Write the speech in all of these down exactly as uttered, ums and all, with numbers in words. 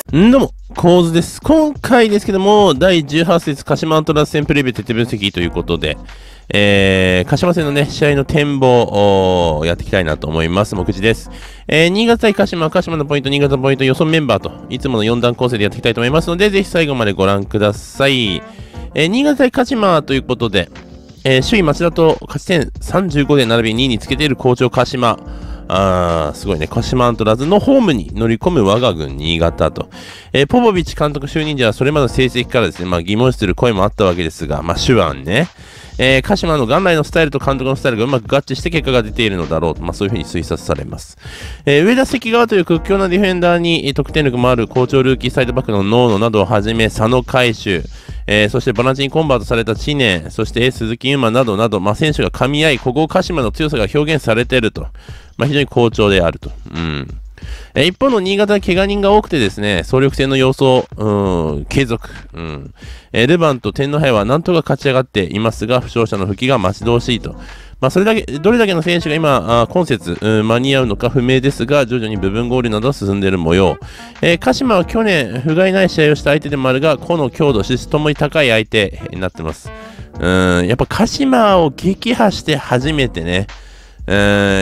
んどうも、構図です。今回ですけども、だいじゅうはち節鹿島アントラーズ戦プレビュー徹底分析ということで、えー、鹿島戦のね、試合の展望をやっていきたいなと思います。目次です。えー、新潟対鹿島、鹿島のポイント、新潟のポイント、予想メンバーと、いつものよん段構成でやっていきたいと思いますので、ぜひ最後までご覧ください。えー、新潟対鹿島ということで、えー、首位町田と勝ち点さんじゅうごで並びにいにつけている好調鹿島。あー、すごいね。鹿島アントラーズのホームに乗り込む我が軍新潟と。えー、ポポビッチ監督就任時はそれまでの成績からですね、まあ疑問視する声もあったわけですが、まあ手腕ね。えー、鹿島の元来のスタイルと監督のスタイルがうまく合致して結果が出ているのだろうと、まあそういうふうに推察されます。えー、上田関川という屈強なディフェンダーに得点力もある好調ルーキーサイドバックのノーノなどをはじめ、佐野海舟、えー、そしてボランチにコンバートされた知念、そして鈴木優馬などなど、まあ選手が噛み合い、ここ鹿島の強さが表現されていると。まあ非常に好調であると。うん。えー、一方の新潟は怪我人が多くてですね、総力戦の様相、うん、継続。うん。えー、ルヴァンと天皇杯はなんとか勝ち上がっていますが、負傷者の復帰が待ち遠しいと。まあ、それだけ、どれだけの選手が今、あ今節、うん、間に合うのか不明ですが、徐々に部分合流など進んでいる模様。えー、鹿島は去年、不甲斐ない試合をした相手でもあるが、個の強度、質ともに高い相手になってます。うん、やっぱ鹿島を撃破して初めてね、うん、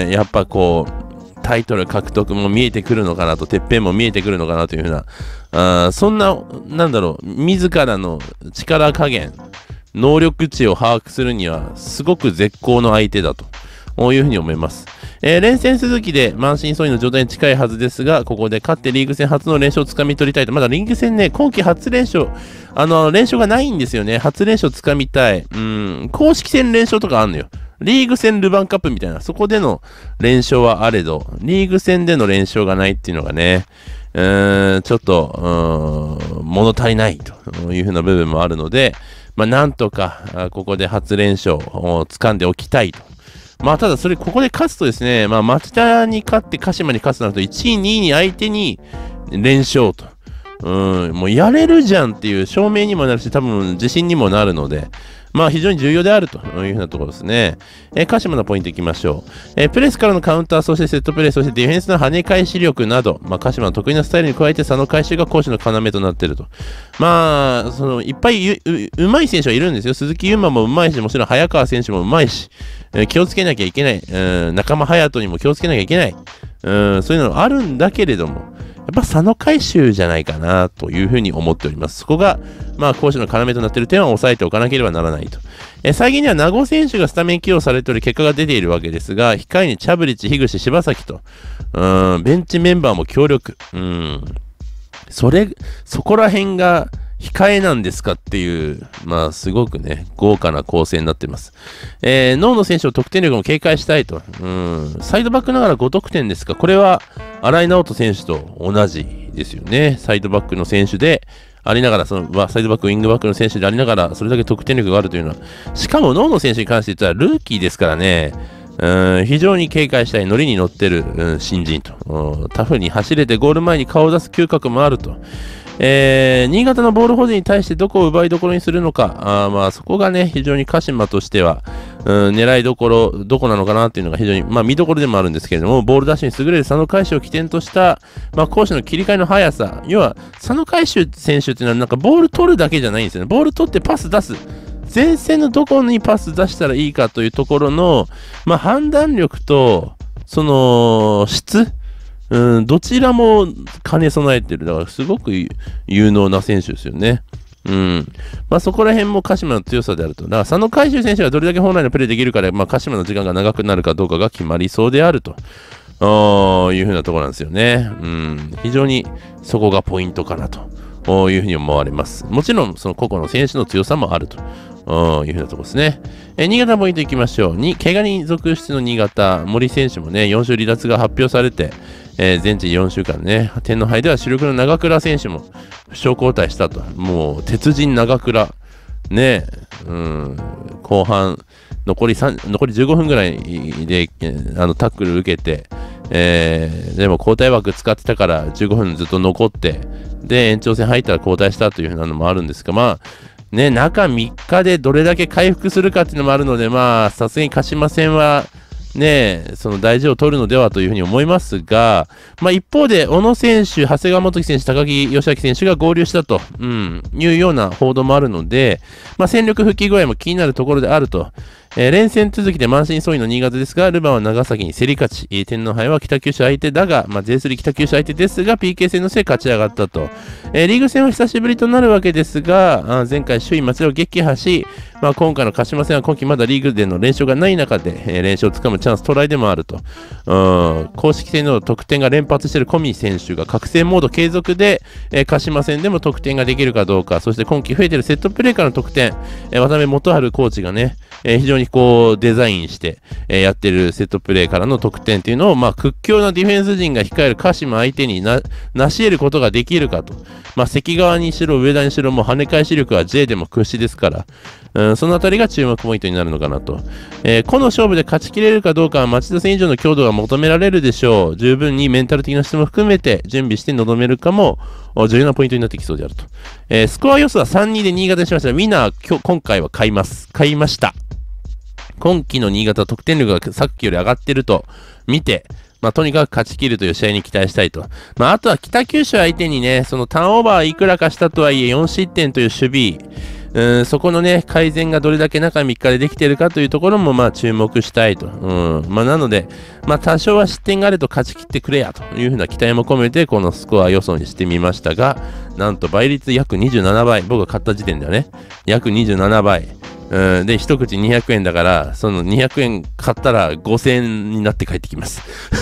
やっぱこう、タイトル獲得も見えてくるのかなと、てっぺんも見えてくるのかなというふうな、あそんな、なんだろう、自らの力加減、能力値を把握するには、すごく絶好の相手だというふうに思います。えー、連戦続きで満身創痍の状態に近いはずですが、ここで勝ってリーグ戦初の連勝をつかみ取りたいと。まだリーグ戦ね、今季初連勝、あの、連勝がないんですよね。初連勝つかみたい。うん、公式戦連勝とかあんのよ。リーグ戦ルヴァンカップみたいな、そこでの連勝はあれど、リーグ戦での連勝がないっていうのがね、うーん、ちょっと、うーん、物足りないというふうな部分もあるので、まあ、なんとか、ここで初連勝を掴んでおきたいと。まあ、ただそれ、ここで勝つとですね、まあ、町田に勝って鹿島に勝つとなると、いちい、にいに相手に連勝と。うん、もうやれるじゃんっていう証明にもなるし、多分自信にもなるので、まあ非常に重要であるというふうなところですね。えー、鹿島のポイントいきましょう。えー、プレスからのカウンター、そしてセットプレー、そしてディフェンスの跳ね返し力など、まあ鹿島の得意なスタイルに加えて、佐野回収が攻守の要となっていると。まあ、その、いっぱい う, う, うまい選手はいるんですよ。鈴木優馬もうまいし、もちろん早川選手もうまいし、えー、気をつけなきゃいけない。うん、仲間隼人にも気をつけなきゃいけない。うん、そういうのあるんだけれども、やっぱ佐野回収じゃないかなというふうに思っております。そこが、まあ、攻守の要となっている点は抑えておかなければならないと。え最近には名護選手がスタメン起用されており、結果が出ているわけですが、控えにチャブリッチ、樋口、柴崎と、うん、ベンチメンバーも強力。うん、それ、そこら辺が控えなんですかっていう、まあ、すごくね、豪華な構成になっています。えー、ノーの選手の得点力も警戒したいと。うん、サイドバックながらご得点ですか。これは、新井直人選手と同じですよね。サイドバックの選手でありながら、そのサイドバック、ウィングバックの選手でありながら、それだけ得点力があるというのは、しかもノーの選手に関して言ったらルーキーですからね、うん、非常に警戒したい、ノリに乗ってる、うん、新人と、うん、タフに走れてゴール前に顔を出す嗅覚もあると。えー、新潟のボール保持に対してどこを奪いどころにするのか、あまあそこがね、非常に鹿島としては、うん、狙いどころ、どこなのかなっていうのが非常に、まあ見どころでもあるんですけれども、ボールダッシュに優れる佐野海舟を起点とした、まあ攻守の切り替えの速さ、要は佐野海舟選手っていうのはなんかボール取るだけじゃないんですよね。ボール取ってパス出す。前線のどこにパス出したらいいかというところの、まあ判断力と、その、質うん、どちらも兼ね備えてる。だからすごく有能な選手ですよね。うん。まあそこら辺も鹿島の強さであると。だから佐野海舟選手がどれだけ本来のプレーできるかで、まあ鹿島の時間が長くなるかどうかが決まりそうであると。あいうふうなところなんですよね。うん。非常にそこがポイントかなというふうに思われます。もちろんその個々の選手の強さもあると。いうふうなところですね。えー、新潟のポイントいきましょう。に、怪我人続出の新潟、森選手もね、よん週離脱が発表されて、えー、全治よんしゅうかんね、天皇杯では主力の長倉選手も負傷交代したと。もう、鉄人長倉、ね、うん、後半、残りさん、残りじゅうごふんぐらいで、あの、タックル受けて、えー、でも交代枠使ってたからじゅうごふんずっと残って、で、延長戦入ったら交代したというふうなのもあるんですが、まあ、ね、中みっかでどれだけ回復するかっていうのもあるので、まあ、さすがに鹿島戦は、 ね、その大事を取るのではというふうに思いますが、まあ一方で、小野選手、長谷川元樹選手、高木義明選手が合流したと、うん、いうような報道もあるので、まあ戦力復帰具合も気になるところであると。えー、連戦続きで満身創痍の新潟ですが、ルヴァンは長崎に競り勝ち、えー、天皇杯は北九州相手だが、まあ、ジェイスリー 北九州相手ですが、ピーケー 戦の末勝ち上がったと。えー、リーグ戦は久しぶりとなるわけですが、あ前回首位松田を撃破し、まあ、今回の鹿島戦は今季まだリーグでの連勝がない中で、えー、連勝をつかむチャンストライでもあると。うん、公式戦の得点が連発している小見選手が覚醒モード継続で、えー、鹿島戦でも得点ができるかどうか、そして今季増えているセットプレーからの得点、えー、渡辺元春コーチがね、えー、非常にこうデザインして、えー、やってるセットプレーからの得点っていうのを、まあ、屈強なディフェンス陣が控える鹿島相手にな、成し得ることができるかと。まあ、関川にしろ、上田にしろ、もう跳ね返し力は J でも屈指ですから、うん、そのあたりが注目ポイントになるのかなと。えー、この勝負で勝ちきれるかどうかは町田戦以上の強度が求められるでしょう。十分にメンタル的な質も含めて準備して臨めるかも重要なポイントになってきそうであると。えー、スコア予想は さんたいに で新潟にしました。ウィナー、今日、今回は買います。買いました。今季の新潟は得点力がさっきより上がってると見て、まあ、とにかく勝ち切るという試合に期待したいと。まあ、あとは北九州相手にね、そのターンオーバーいくらかしたとはいえよん失点という守備、うん、そこのね、改善がどれだけ中みっかでできているかというところも、まあ、注目したいと。うん。まあ、なので、まあ、多少は失点があると勝ち切ってくれやというふうな期待も込めて、このスコア予想にしてみましたが、なんと倍率約にじゅうななばい。僕が買った時点ではね、約にじゅうななばい。うん、で、一口にひゃくえんだから、そのにひゃくえん買ったらごせんえんになって帰ってきます。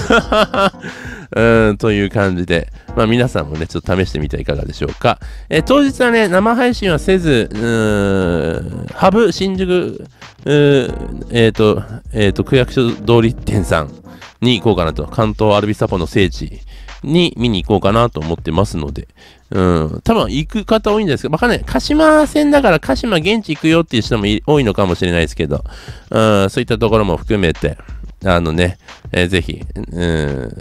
うん、という感じで、まあ皆さんもね、ちょっと試してみてはいかがでしょうか。えー、当日はね、生配信はせず、うーん、ハブ新宿、うーえっ、ー、と、えっ、ー、と、区役所通り店さんに行こうかなと、関東アルビサポの聖地に見に行こうかなと思ってますので、うん、多分行く方多いんですけど、わかんない。鹿島戦だから鹿島現地行くよっていう人も多いのかもしれないですけど、うん、そういったところも含めて、あのね、えー、ぜひ、うん、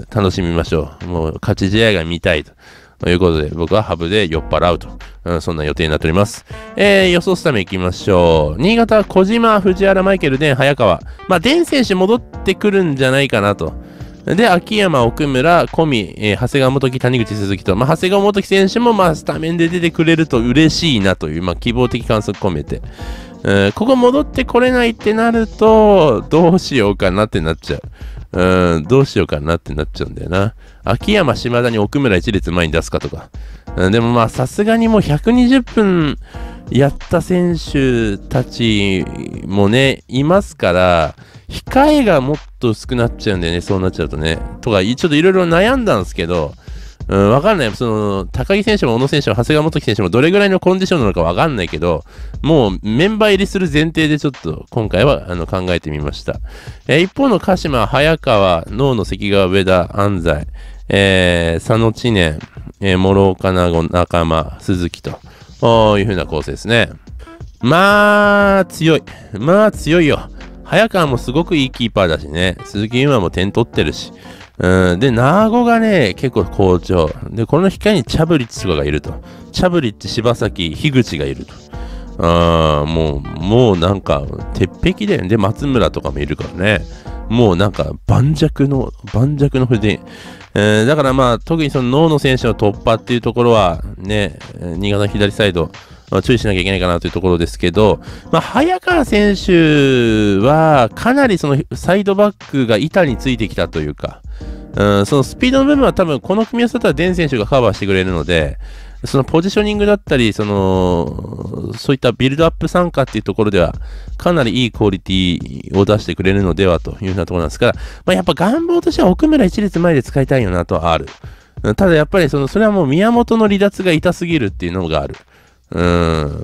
楽しみましょう。もう勝ち試合が見たいということで、僕はハブで酔っ払うと、うん、そんな予定になっております。えー、予想スタメン行きましょう。新潟は小島、藤原、マイケル、デン、早川。まあ、デン選手戻ってくるんじゃないかなと。で、秋山、奥村、小見、えー、長谷川元樹、谷口、鈴木と、まあ、長谷川元樹選手も、まあ、スタメンで出てくれると嬉しいなという、まあ、希望的観測込めて、うん、ここ戻ってこれないってなると、どうしようかなってなっちゃう。うん、どうしようかなってなっちゃうんだよな。秋山、島田に奥村一列前に出すかとか。うん、でもまあ、さすがにもうひゃくにじゅっぷんやった選手たちもね、いますから、控えがもっと薄くなっちゃうんだよね、そうなっちゃうとね。とか、ちょっといろいろ悩んだんですけど、うん、わかんない。その、高木選手も小野選手も長谷川元樹選手もどれぐらいのコンディションなのかわかんないけど、もうメンバー入りする前提でちょっと今回はあの考えてみました。えー、一方の鹿島、早川、能の関川、上田、安西、えー、佐野知念、えー、諸岡名護、仲間、鈴木と、こういう風な構成ですね。まあ、強い。まあ、強いよ。早川もすごくいいキーパーだしね。鈴木優馬も点取ってるし。うん、で、ナーゴがね、結構好調。で、この控えにチャブリッチとかがいると。チャブリッチ、柴崎、樋口がいると。あー、もう、もうなんか、鉄壁だよね。で、松村とかもいるからね。もうなんか、盤石の、盤石の筆。えー、だからまあ、特にその脳の選手の突破っていうところは、ね、新潟の左サイド、まあ、注意しなきゃいけないかなというところですけど、まあ、早川選手は、かなりそのサイドバックが板についてきたというか、うん、そのスピードの部分は多分この組み合わせだったらデン選手がカバーしてくれるので、そのポジショニングだったり、その、そういったビルドアップ参加っていうところでは、かなりいいクオリティを出してくれるのではというようなところなんですから、まあ、やっぱ願望としては奥村一列前で使いたいよなとはある。ただやっぱりその、それはもう宮本の離脱が痛すぎるっていうのがある。うん、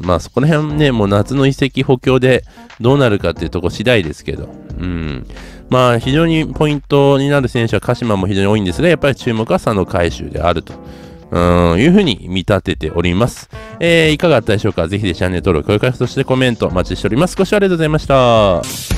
まあそこら辺ね、もう夏の移籍補強でどうなるかっていうところ次第ですけど、うん。まあ非常にポイントになる選手は鹿島も非常に多いんですが、やっぱり注目は佐野海舟であると。うん、いうふうに見立てております。えー、いかがだったでしょうか。ぜひでチャンネル登録、高評価、そしてコメントお待ちしております。ご視聴ありがとうございました。